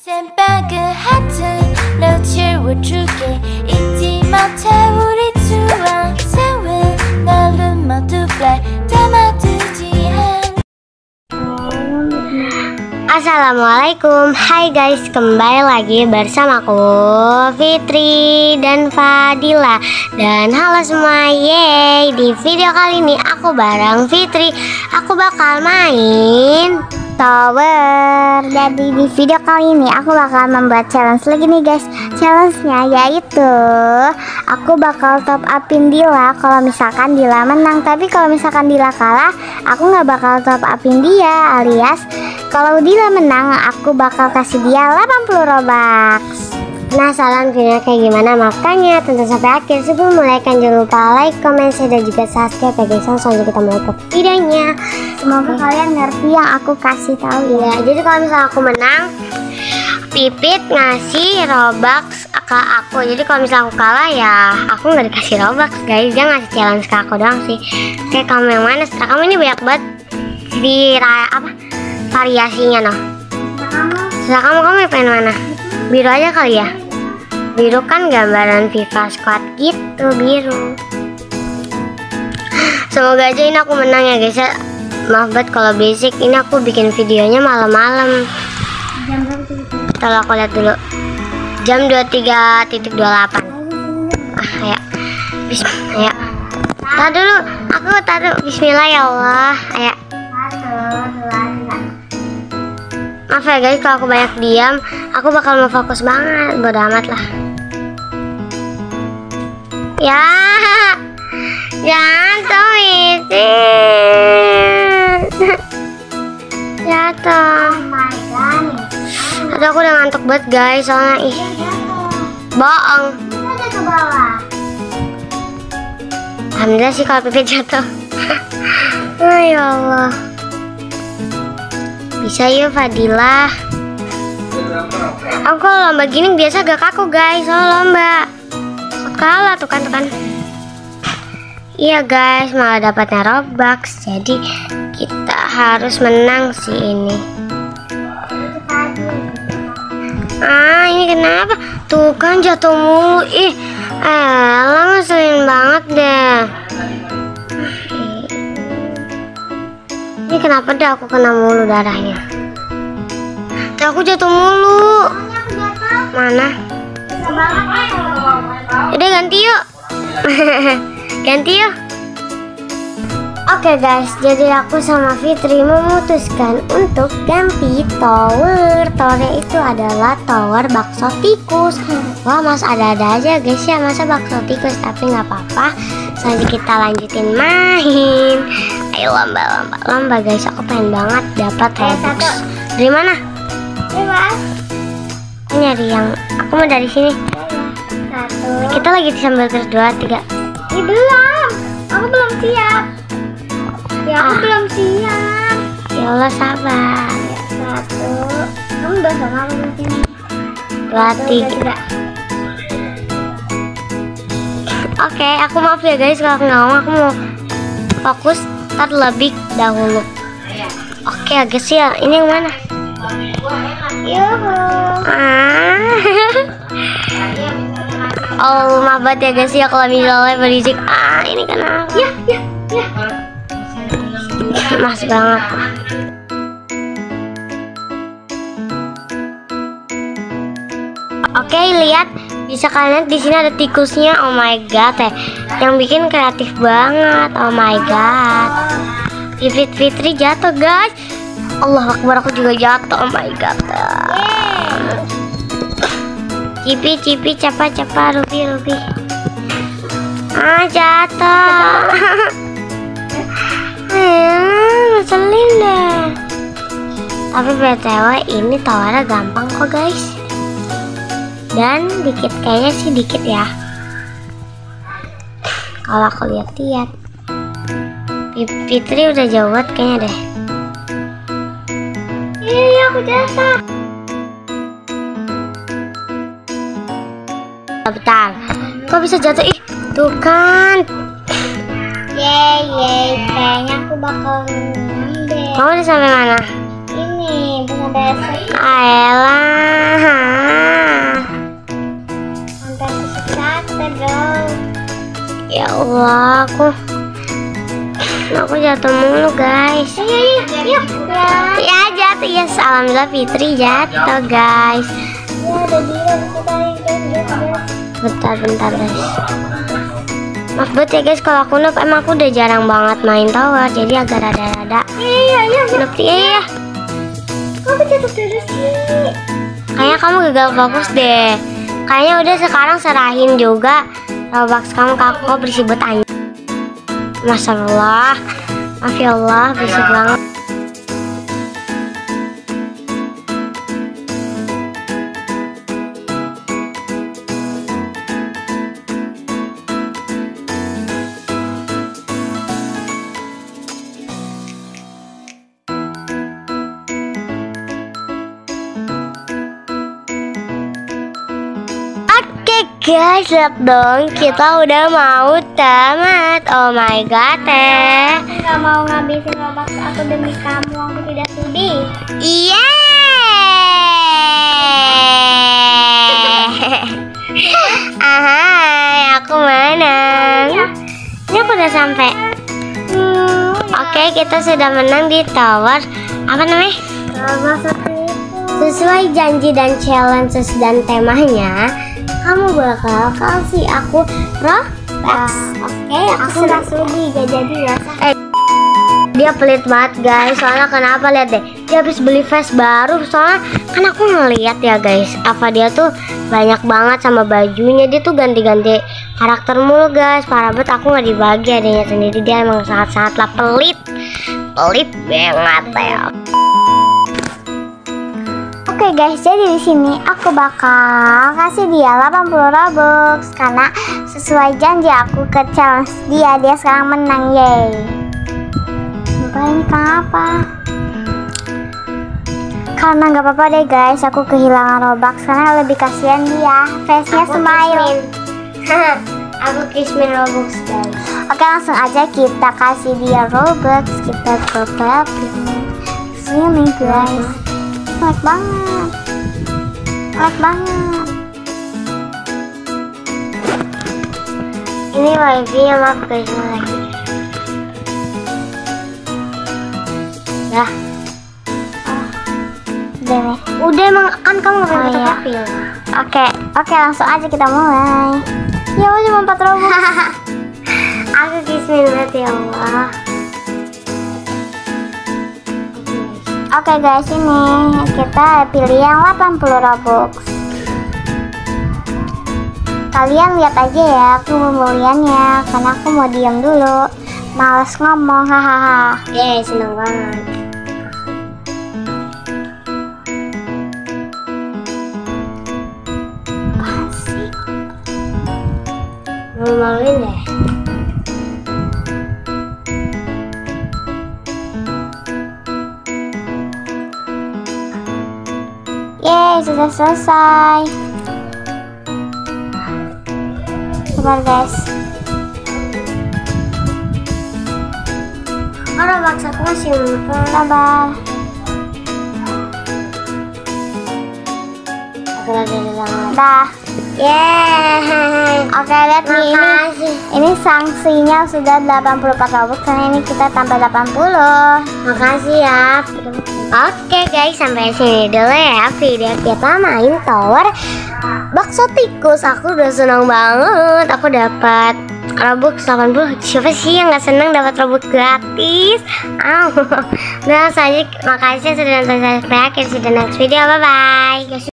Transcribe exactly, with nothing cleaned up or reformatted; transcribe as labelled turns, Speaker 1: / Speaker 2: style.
Speaker 1: 샘빵그 하트 너 채워줄게 잊지 못해 우리 투어 세운 날은 모두 black 담아두지 않
Speaker 2: Assalamualaikum, hai guys, kembali lagi bersamaku Fitri dan Fadila. Dan halo semua, yeay. Di video kali ini aku bareng Fitri, aku bakal main tower. Jadi di video kali ini aku bakal membuat challenge lagi nih guys. Challenge-nya yaitu aku bakal top upin Dila kalau misalkan Dila menang. Tapi kalau misalkan Dila kalah, aku nggak bakal top upin dia, alias kalau Dila menang, aku bakal kasih dia delapan puluh Robux. Penasaran videonya kayak gimana? Makanya tonton sampai akhir. Sebelum mulai kan jangan lupa like, comment, share, dan juga subscribe ya guys. Langsung aja kita mulai ke videonya. Semoga okay. kalian ngerti yang aku kasih tahu ya. Jadi kalau misalnya aku menang, Pipit ngasih Robux ke aku. Jadi kalau misalnya aku kalah ya aku nggak dikasih Robux guys. Dia ngasih challenge ke aku doang sih. Oke, kamu yang mana? Setelah kamu ini banyak banget di apa? variasinya noh. Setelah kamu kamu pengen mana? Biru aja kali ya. Biru kan gambaran FIFA Squad gitu, biru. Semoga aja ini aku menang ya guys ya. Maaf banget kalau basic. Ini aku bikin videonya malam-malam. Kalau aku lihat dulu jam dua puluh tiga dua puluh delapan. Ah ya. Bismillah ya. Tar dulu, aku taruh bismillah ya Allah. Ayo. Maaf ya guys kalau aku banyak diam, aku bakal mau fokus banget, bodo amat lah. Ya, jatuh itu, jatuh. Aduh aku udah ngantuk banget guys, soalnya ih, bohong. Alhamdulillah sih kalau Pipit jatuh. Oh ya Allah. Bisa yuk Fadila. Aku kalau lomba gini biasa gak kaku guys. Soal lomba kalah tuh kan tuh kan. Iya guys, malah dapatnya Robux. Jadi kita harus menang sih ini. Ah ini kenapa? Tuh kan jatuh mulu. Ih elah ngeselin banget deh. Ini kenapa deh aku kena mulu darahnya? Tuh aku jatuh mulu. Mana? Udah ganti yuk. Ganti yuk. Oke guys, jadi aku sama Fitri memutuskan untuk ganti tower. Towernya itu adalah tower bakso tikus. Wah mas ada-ada aja guys ya, masa bakso tikus. Tapi nggak apa-apa, selanjutnya kita lanjutin main. Ayo lomba lomba lomba guys, aku pengen banget dapat Robux. Dari mana? Aku nyari yang aku mau dari sini. Satu. Kita lagi sambil terus dua tiga. Ini belum, aku belum siap. Ya aku ah. belum siap. Ya Allah sabar. Satu. Kamu udah sama aku di sini. Dua tiga. Oke, aku maaf ya guys kalau aku nggak ngomong, aku mau fokus terlebih dahulu. Oke guys ya, ini yang mana? Yuhu. Ah. Oh maaf banget ya guys ya kalau misalnya berisik. Ah ini kenapa? Ya ya ya. Mas banget. Oke lihat, bisa kalian di sini ada tikusnya. Oh my god ya, yang bikin kreatif banget. Oh my god. Fitri Fitri jatuh guys. Allah Akbar, aku juga jatuh. Oh my god. Cipi cipi capa capa rubi rubi. Ah jatuh. Hmm, ngeselin deh. Tapi B T W ini tawarnya gampang kok guys. Dan dikit, kayaknya sih dikit ya. Kalau aku lihat-lihat, Fitri udah jauh banget kayaknya deh. Iya aku jatuh. Bentar, kok bisa jatuh? Ih, tuh kan. Yeay, yeay, kayaknya aku bakal menang deh. Kamu udah sampai mana? Ini, belum ada. Ayolah. aku. Aku jatuh mulu guys.
Speaker 1: Iya iya iya.
Speaker 2: Ya jatuh ya. Yes. Alhamdulillah Fitri jatuh guys.
Speaker 1: Ya ada dia kita guys.
Speaker 2: Bentar bentar guys. Maaf banget ya guys kalau aku noob. Emang aku udah jarang banget main tower. Jadi agak rada-rada.
Speaker 1: Iya iya.
Speaker 2: Noob ya.
Speaker 1: Kamu jatuh terus sih.
Speaker 2: Kayaknya kamu gagal fokus deh. Kayaknya udah sekarang serahin juga Robux kamu ke aku bersih banget. Masya Allah. Maaf ya Allah, bersih banget. Guys, lihat dong, kita udah mau tamat. Oh my god, teh.
Speaker 1: Aku nggak mau ngabisin Robux aku demi kamu. Aku tidak sudi.
Speaker 2: Iya. Ahai, aku menang. Ini aku udah sampai.
Speaker 1: Hmm,
Speaker 2: Oke, kita sudah menang di tower. Apa namanya? Sesuai janji dan challenges dan temanya, kamu bakal kasih aku Robux.
Speaker 1: Oke, aku sudah sudi. Gak jadi ya.
Speaker 2: Eh, dia pelit banget guys. Soalnya kenapa, lihat deh, dia habis beli vest baru. Soalnya kan aku ngeliat ya guys, apa dia tuh banyak banget sama bajunya. Dia tuh ganti-ganti karakter mulu guys. Parah banget, aku nggak dibagi adanya sendiri. Dia emang sangat-sangat lah pelit. Pelit banget ya.
Speaker 1: Oke guys, jadi di sini aku bakal kasih dia delapan puluh Robux karena sesuai janji aku ke challenge dia. Dia sekarang menang, yeay. Bukan ini kenapa? Karena nggak apa-apa deh guys, aku kehilangan Robux karena lebih kasihan dia. Face-nya smile.
Speaker 2: Aku kismin Robux guys.
Speaker 1: Oke, langsung aja kita kasih dia Robux. Kita ke sini guys. Like banget, like banget.
Speaker 2: Ini wifi-nya maaf guys, lagi. Dah.
Speaker 1: Udah nih.
Speaker 2: Udah emang kan kamu nggak
Speaker 1: Oh,
Speaker 2: boleh
Speaker 1: iya.
Speaker 2: profil.
Speaker 1: Oke, oke langsung aja kita mulai. Ya udah cuma empat Robux.
Speaker 2: Aku kismin banget ya Allah.
Speaker 1: Oke guys, ini kita pilih yang delapan puluh Robux. Kalian lihat aja ya aku pembeliannya, karena aku mau diam dulu, males ngomong, hahaha.
Speaker 2: Yeay, seneng banget.
Speaker 1: Asik.
Speaker 2: Malu-maluin deh.
Speaker 1: Yeay, sudah selesai. Sabar guys.
Speaker 2: Orang maksa aku masih ngumpul.
Speaker 1: Sabar.
Speaker 2: Aku lagi di dalam.
Speaker 1: Dah.
Speaker 2: Yeay.
Speaker 1: Oke, lihat nih ini.
Speaker 2: Makasih.
Speaker 1: Ini sanksinya sudah delapan puluh empat Robux karena ini kita tambah delapan puluh.
Speaker 2: Makasih ya. Oke guys, sampai sini dulu ya video kita main tower bakso tikus. Aku udah seneng banget. Aku dapat Robux delapan puluh. Siapa sih yang nggak seneng dapat Robux gratis? Au. Nah, saja makasih sudah nonton sampai akhir. See you the next video. Bye bye.